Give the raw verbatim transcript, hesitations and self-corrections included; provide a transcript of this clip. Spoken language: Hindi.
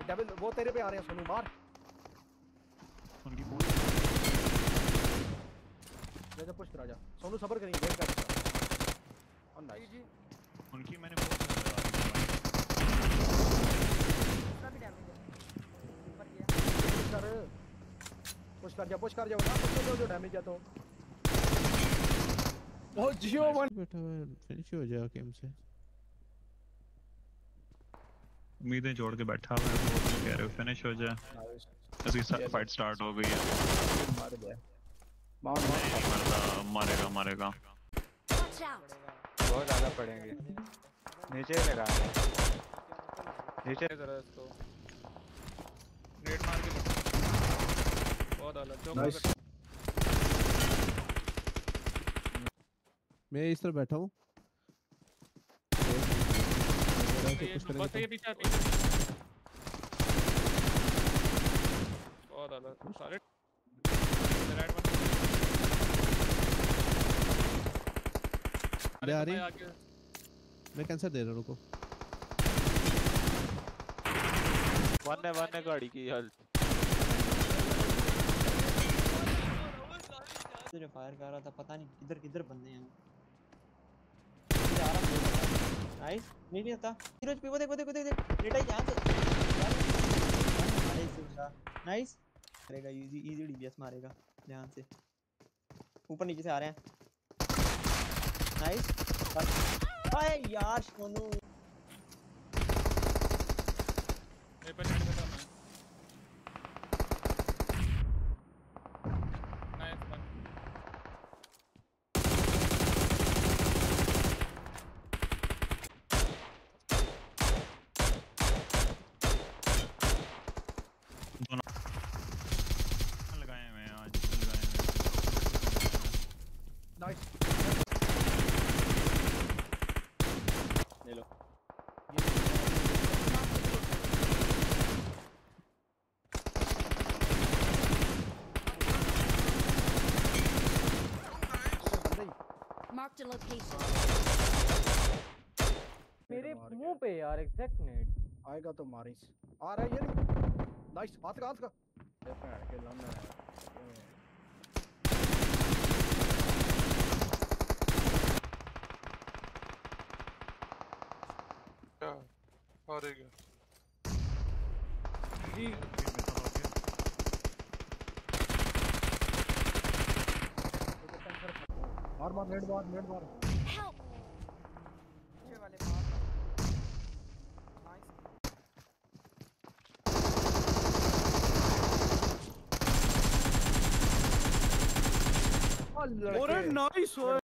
डेविल वो तेरे पे आ रहे हैं सोनू, मार उनकी जा पुश करा जा सोनू, सब्र करेंगे, वेट कर और नाइस जी। उनकी मैंने बहुत इसका भी डैमेज है ऊपर गया। पुश कर पुश कर जा पुश कर जा ना पुश कर जो डैमेज है तो ओ जियो वन बैठा हुआ है, फिनिश हो जाएगा गेम से। उम्मीदें जोड़ के बैठा हुआ है, वो कह रहे हो फिनिश हो जाए। अभी फाइट स्टार्ट हो गई है। मार दे मार मार नहीं मरदा, मारेगा मारेगा। बहुत ज्यादा पड़ेंगे नीचे लगा नीचे जरा इसको नेट मार के बहुत अलग चौक। मैं इस तरफ बैठा हूँ, बस ये पीछे पीछे बहुत अलग सारे राइट वन अरे आ रही मैं कैंसर दे रहा हूँ, रुको। वन है वन है गाड़ी की हेल्थ तुझे फायर कर रहा था, पता नहीं किधर किधर बंदे हैं। नाइस नहीं नहीं आता नीरज पे, वो देख वो देख वो देख रेटा यहां से नाइस बंदा नाइस करेगा, इजी इजी डीपीएस मारेगा ध्यान से। ऊपर नीचे से आ रहे हैं नाइस। अरे यार सोनू मेरे पे नेट खत्म है। नाइस वन लगाए हुए हैं आज लगाए हुए नाइस ले लो। Marked a location. मेरे मुंह पे यार एग्जैक्ट नेट आएगा तो मारिस आ रहा है ये नहीं। नाइस हाथ का हाथ का ये पैर के लंबा है। क्या आ रही है जी मार मार नेट मार नेट मार Help! पीछे वाले मार नाइस। अरे नाइस